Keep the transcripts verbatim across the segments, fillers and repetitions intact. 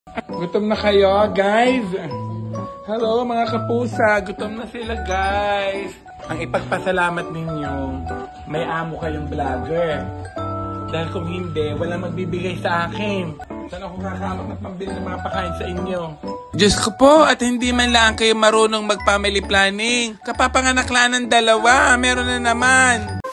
Gutom na kayo, guys? Hello, mga kapusa. Gutom na sila, guys. Ang ipagpasalamat ninyo, may amo kayong vlogger. Dahil kung hindi, walang magbibigay sa akin. Saan ako kakamak na pambili ng mga pakain sa inyo? Diyos ko po, at hindi man lang kayo marunong mag-family planning. Kapapanganak lang ng dalawa, meron na naman.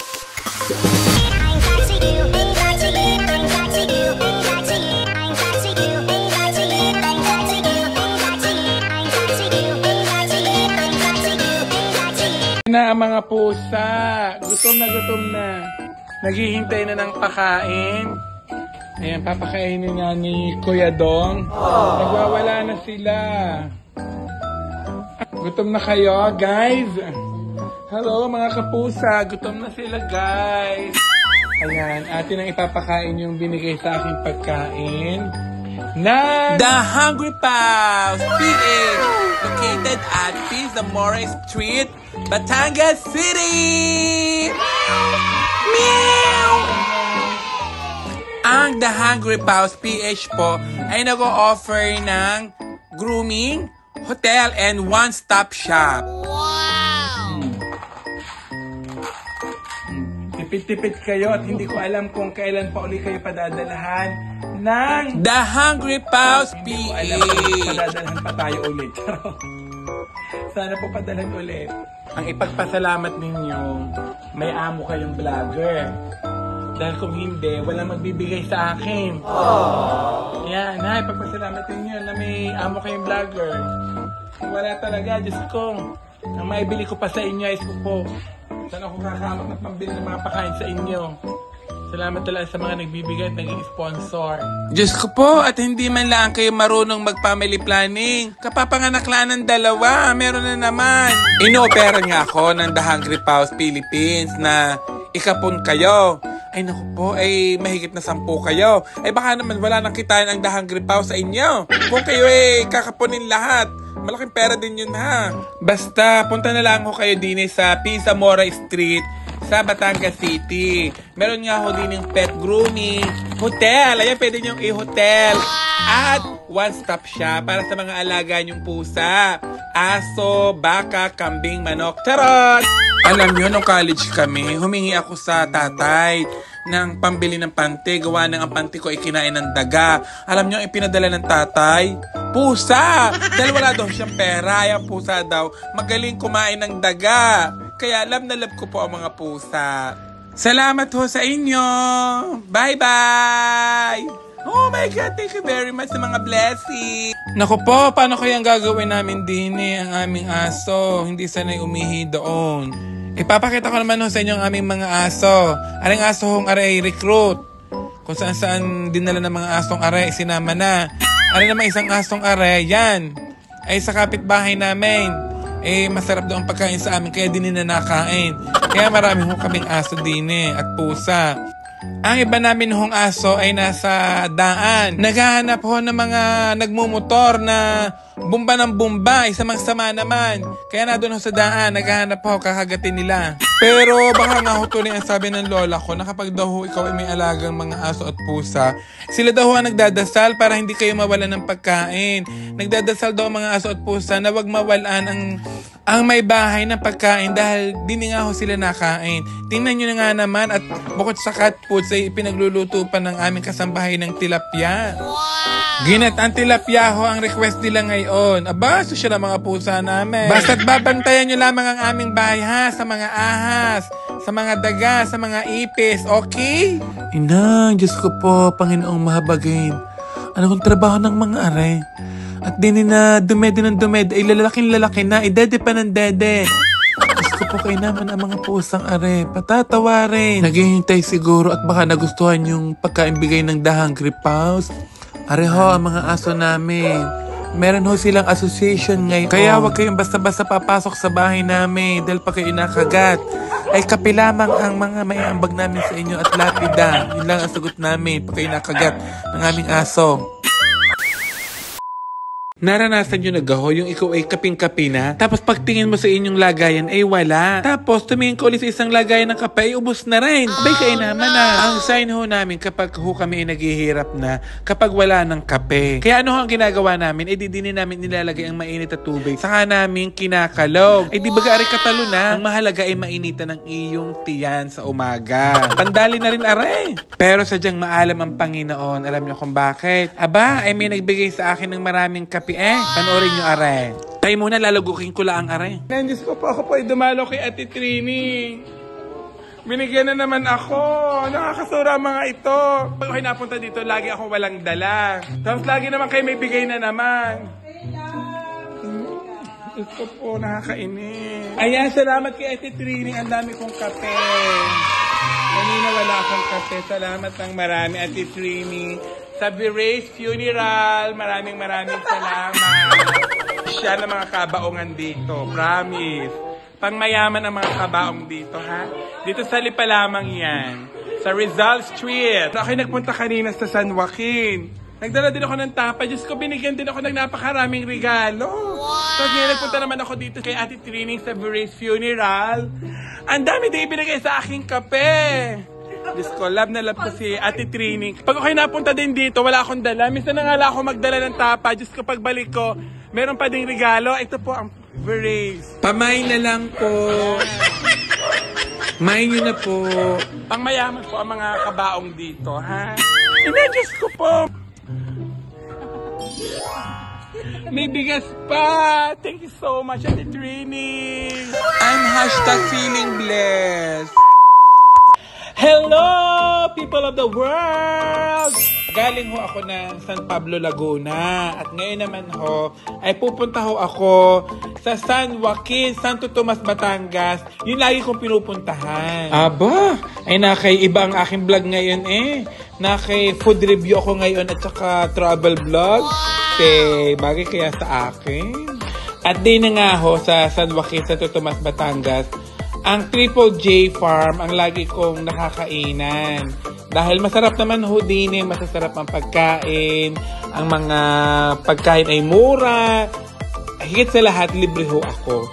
Na ang mga pusa, gutom na gutom na. Naghihintay na ng pakain. Ayan, papakainin nga ni Kuya Dong. Nagwawala na sila. Gutom na kayo, guys? Hello, mga kapusa. Gutom na sila, guys. Ayan, atin ang ipapakain yung binigay sa aking pagkain. Na The Hungry Paws P H, located at Pisa Mora Street, Batangas City. Meow! Ang The Hungry Paws P H po ay nag-o-offer ng grooming, hotel, and one-stop shop. Wow! Hmm. Hmm. Tipid-tipid kayo at hindi ko alam kung kailan pa uli kayo padadalahan ng The Hungry Paws P H. Hindi ko alam kung padadalahan pa tayo ulit. Sana po padalhan ulit. Ang ipagpasalamat ninyo, may amo kayong vlogger. Dahil kung hindi, walang magbibigay sa akin. Aww. Yan, ha, ipagpasalamat ninyo na may amo kayong vlogger. Wala talaga, Diyos ko. Ang maibili ko pa sa inyo ay po. Saan ako kakamak na pambili ng mga pakain sa inyo? Salamat talaga sa mga nagbibigay at naging sponsor. Diyos ko po, at hindi man lang kayo marunong mag-family planning. Kapapanganak lang ng dalawa, meron na naman. Ino-opera nga ako ng The Hungry Paws Philippines na ikapon kayo. Ay naku po, ay mahigit na sampu kayo. Ay baka naman wala nang kitain ang The Hungry Paws sa inyo. Kung kayo ay kakaponin lahat, malaking pera din yun ha. Basta, punta na lang ako kayo din sa Pisa Mora Street sa Batangas City. Meron nga ako din yung pet grooming, hotel. Ayan, pwede niyong i-hotel. At one-stop shop para sa mga alaga niyong pusa. Aso, baka, kambing, manok. Charot! Alam niyo, nung college kami, humingi ako sa tatay ng pambili ng pante. Gawa ng ang pante ko ay kinain ng daga. Alam niyo, ipinadala ng tatay, pusa! Dahil wala daw siyang pera. Yung pusa daw, magaling kumain ng daga. Kaya alam na love ko po ang mga pusa. Salamat ho sa inyo. Bye-bye. Oh my God, thank you very much sa mga blessings. Naku po, paano kaya ang gagawin namin din eh, ang aming aso? Hindi sanay umihi doon. Ipapakita ko naman ho sa inyo ang aming mga aso. Aring aso hong aray recruit. Kung saan saan dinala ng mga asong aray, sinama na. Aring naman isang asong aray, yan. Ay sa kapitbahay namin. Eh, masarap daw ang pagkain sa amin, kaya din na nakain. Kaya marami hong kaming aso din eh, at pusa. Ang iba namin hong aso ay nasa daan. Naghahanap ho ng mga nagmumotor na bumba ng bumba, isamang-sama naman. Kaya na doon ho sa daan, naghahanap ho, kakagatin nila. Pero baka nga ho tuloy ang sabi ng lola ko na kapag daw ho ikaw ay may alagang mga aso at pusa, sila daw ho ang nagdadasal para hindi kayo mawalan ng pagkain. Nagdadasal daw ang mga aso at pusa na wag mawalan ang ang may bahay ng pagkain dahil di nga ho sila nakain. Tingnan nyo na nga naman at bukod sa cat foods ay pinagluluto pa ng aming kasambahay ng tilapia. Wow! Ginat ang tilapia ho ang request nila ngayon. Aba, susya na mga pusa namin. Basta't babantayan nyo lamang ang aming bahay ha, sa mga ahas, sa mga daga, sa mga ipis, okay? Ina, Diyos ko po, Panginoong mahabagin. Ano kong trabaho ng mga aray? At din na dumedi ng dumedi ay lalaking lalaki na, idede pa ng dede. Diyos ko po kayo naman ang mga pusang are, patatawarin. Naghihintay siguro at baka nagustuhan yung pagkaimbigay ng The Hungry Paws. Are ho ang mga aso namin. Meron ho silang association ngayon. Kaya wag kayong basta-basta papasok sa bahay namin dahil pag kayo nakagat. Ay kape lamang ang mga may ambag namin sa inyo at lapida. Yun lang ang sagot namin pag kayo nakagat ng aming aso. Naranasan nyo na gaho yung ikaw ay kaping-kapi na, tapos pagtingin mo sa inyong lagayan ay wala. Tapos tumingin ko ulit sa isang lagayan ng kape ay ubos na rin. Abay kayo naman na. Ang sign ho namin kapag ho kami ay naghihirap na, kapag wala ng kape. Kaya ano ho ang ginagawa namin? Eh di din namin nilalagay ang mainit na tubig. Saka namin kinakalog. Eh di baga aray katalo na. Ang mahalaga ay mainitan ng iyong tiyan sa umaga. Tandali na rin aray. Pero sadyang maalam ang Panginoon. Alam niyo kung bakit? Aba, ay may nagbigay sa akin ng maraming kape. Eh, panoorin nyo, are. Tayo muna, lalagukin ko lang, are. Nandis ko po, ako po ay dumalo kay Ate Trini. Binigyan na naman ako. Nakakasura mga ito. Pag ako'y napunta dito, lagi ako walang dala. Tapos lagi naman kayo may bigay na naman. Ito po, nakakainis. Ayan, salamat kay Ate Trini. Ang dami kong kape. Kanina wala akong kape. Salamat ng marami, Ate Trini. Sa Beray's Funeral, maraming maraming salamat. Siya ng mga kabaongan dito, promise. Pangmayaman ang mga kabaong dito, ha? Dito sa Lipa lamang yan, sa Rizal Street. Ako'y nagpunta kanina sa San Joaquin. Nagdala din ako ng tapa. Diyos ko, binigyan din ako ng napakaraming regalo. Wow! Tapos ngayon nagpunta naman ako dito kay Ate Trini sa Beray's Funeral. Ang dami din ibinigay sa aking kape. Diyos ko, love na love ko si Ate Trini. Pag ako'y napunta din dito, wala akong dala. Minsan na nga lang ako magdala ng tapa. Diyos ko, pagbalik ko, meron pa ding regalo. Ito po ang Beray's. Pamay na lang po. May nyo na po. Pangmayaman po ang mga kabaong dito, ha? Ina, Diyos ko po. May bigas pa. Thank you so much, Ate Trini. I'm hashtag feeling blessed. Hello, people of the world! Galing ho ako ng San Pablo, Laguna. At ngayon naman ho, ay pupunta ho ako sa San Joaquin, Santo Tomas, Batangas. Yun lagi kong pinupuntahan. Aba, ay nakaiba ang aking vlog ngayon eh. Nakay food review ako ngayon at saka travel vlog. Eh, bagay kaya sa akin. At din na nga ho sa San Joaquin, Santo Tomas, Batangas, ang Triple J Farm ang lagi kong nakakainan. Dahil masarap naman ho din eh, masasarap ang pagkain. Ang mga pagkain ay mura. Higit sa lahat, libre ho ako.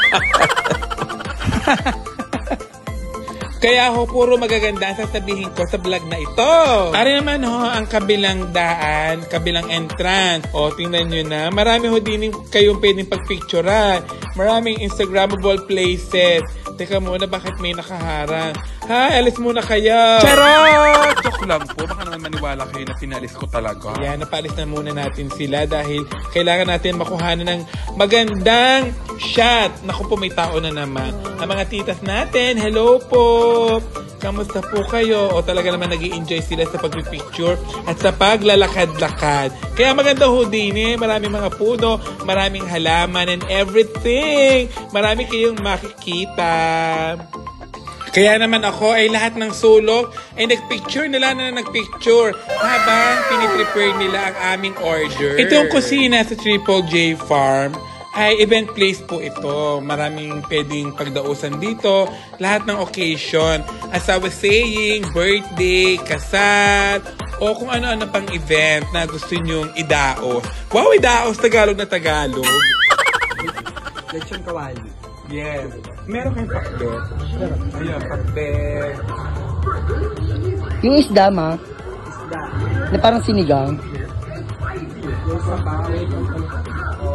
Kaya ho, puro magaganda ang sasabihin ko sa vlog na ito. Ari naman ho, ang kabilang daan, kabilang entrance. O, tingnan nyo na. Marami ho din kayong pwedeng pagpicturean. Maraming Instagrammable places. Teka muna, bakit may nakaharang? Ha, alis muna kayo. Charot! Joke lang po. Baka naman maniwala kayo na pinalis ko talaga. Yan, napaalis na muna natin sila dahil kailangan natin makuhanan ng magandang shot. Naku po, may tao na naman. Ang mga titas natin, hello po. Kamusta po kayo? O talaga naman nag-i-enjoy sila sa pag-picture at sa paglalakad-lakad. Kaya maganda ho din eh. Maraming mga puno, maraming halaman and everything. Marami kayong makikita. Kaya naman ako ay lahat ng sulok ay nagpicture nila na nagpicture habang piniprepare nila ang aming order. Itong kusina sa Triple J Farm ay event place po ito. Maraming pwedeng pagdausan dito. Lahat ng occasion. As I was saying, birthday, kasal, o kung ano-ano pang event na gusto nyong idaos. Wow, idaos! Tagalog na Tagalog. Lechon kawali. Yes. Meron kayong pakbet. Ayun, pakbet. Yung isda, ma? Isda. Na parang sinigang. Yung sabaw. O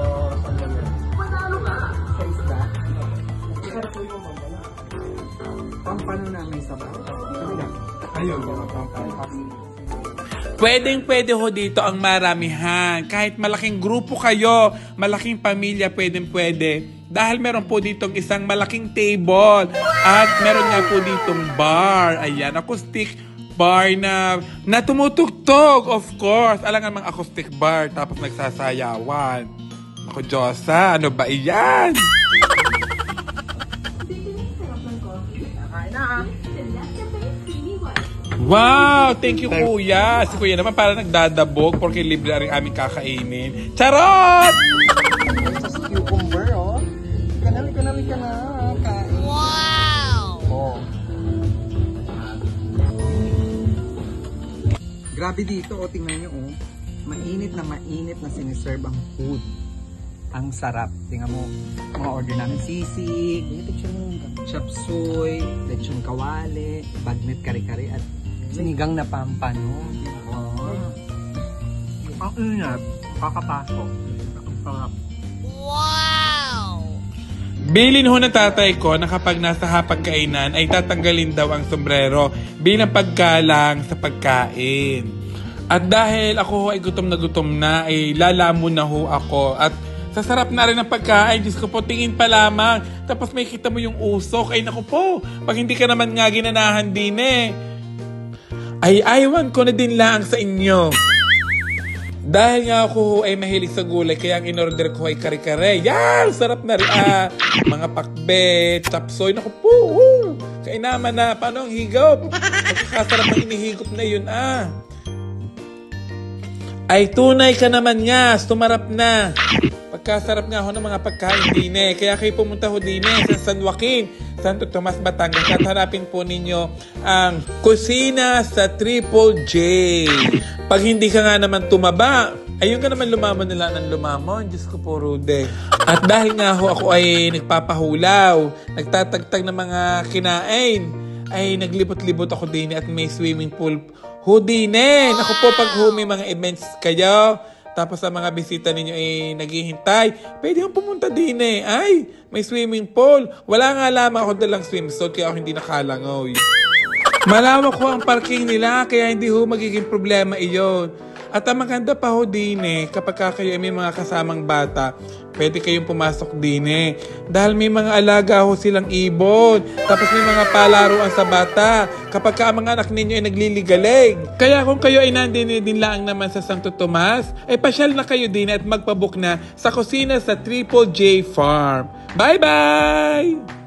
sa isda. Isarap po yung mamala. Pampano namin sabaw. Ayun, mga pampano. Pwedeng pwede ho dito ang maramihan. Kahit malaking grupo kayo, malaking pamilya, pwedeng pwede. Dahil meron po ditong isang malaking table. At meron nga po ditong bar. Ayan, acoustic bar na, na tumutugtog, of course. Alam nga mga acoustic bar, tapos nagsasayawan. Ako, Diyosa, ano ba iyan? Wow! Thank you, Kuya. Si Kuya naman parang nagdadabog porque libre ang aming kakainin. Charot! Cucumber, oh. Kanami, kanami ka na. Kain. Wow! Oh. Grabe dito, oh. Tingnan nyo, oh. Mainit na mainit na siniserve ang food. Ang sarap. Tingnan mo, mga order namin sisig, chop suey, lechon kawali, bagnet kare-kare at sinigang na pampano. Oh. Ang ingat, kakapasok. Ang sarap. Bilin ho ng tatay ko na kapag nasa hapagkainan ay tatanggalin daw ang sombrero bilang paggalang sa pagkain. At dahil ako ho ay gutom na gutom na, ay lalamon na ho ako. At sa sarap na rin ng pagkain, Diyos ko po, tingin pa lamang. Tapos may kita mo yung usok. Ay naku po, pag hindi ka naman nga ginanahan din eh. Ay aywan ko na din lang sa inyo. Dahil nga ako ay mahilig sa gulay, kaya ang in-order ko ay kare-kare. Yan! Sarap na rin. Ah, mga pakbet, chapsoy. Naku po, uh, kainaman na. Paano ang higop? Magkakasarap ang inihigop na yun, ah. Ay, tunay ka naman nga. Tumarap na. Pagkasarap nga ho ng mga pagkain din eh. Kaya kayo pumunta ho din eh sa San Joaquin, Santo Tomas, Batangas. At hanapin po ninyo ang kusina sa Triple J. Pag hindi ka nga naman tumaba, ayun ka naman lumamon nila ng lumamon. Diyos ko po, Rude. At dahil nga ho ako ay nagpapahulaw, nagtatagtag ng mga kinain, ay naglibot-libot ako din at may swimming pool ho din eh. Ako po, pag ho may mga events kayo, tapos sa mga bisita ninyo ay naghihintay, pwede kang pumunta din eh. Ay, may swimming pool. Wala nga lamang ako dalang swimsuit kaya ako hindi nakalangoy. Malawak ho ang parking nila kaya hindi ho magiging problema iyon. At ang maganda pa ho din eh, kapag kayo ay may mga kasamang bata, pwede kayong pumasok din eh. Dahil may mga alaga ho silang ibon. Tapos may mga palaruan sa bata kapag ka ang mga anak ninyo ay nagliligalig. Kaya kung kayo ay nandin din lang naman sa Santo Tomas, ay pasyal na kayo din at magpabook na sa kusina sa Triple J Farm. Bye-bye!